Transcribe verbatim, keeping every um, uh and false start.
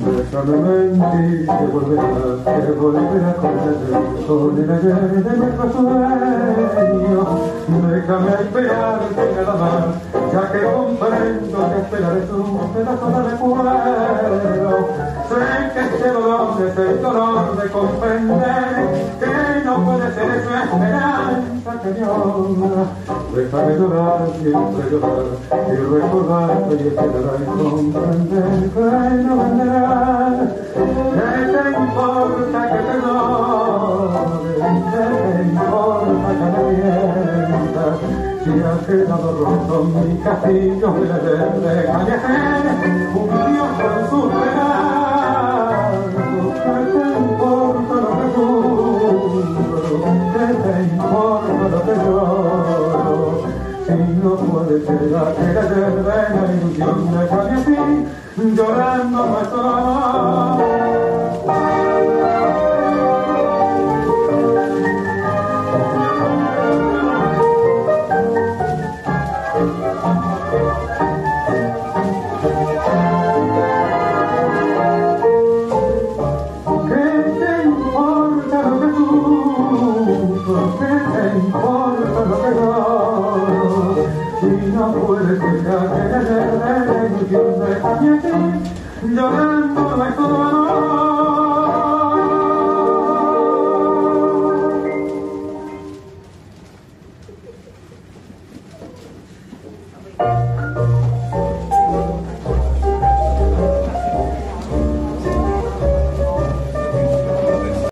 Déjame mentir, que volverás, que volverás con el con el ayer de nuestro sueño. Déjame esperarte nada más, ya que comprendo que esperar es un pedazo de recuerdo. Sé que este dolor es el dolor de comprender que no puede ser eso esperanza que llora. Déjame llorar, siempre llorar, y recordarte y esperar y comprender que no vendrá. ¿Qué te importa que te llore? ¿Qué te importa que me mientas? Si ha quedado roto mi castillo de la verde callejera, un dios con sus pedazos. ¿Qué te importa lo que juro? ¿Qué te importa lo que lloro? Si no puede ser aquella verde la ilusión de cambio así, llorando nuestro amor. No puedes dejar de la ilusión de cambiarte, llorando no hay todo.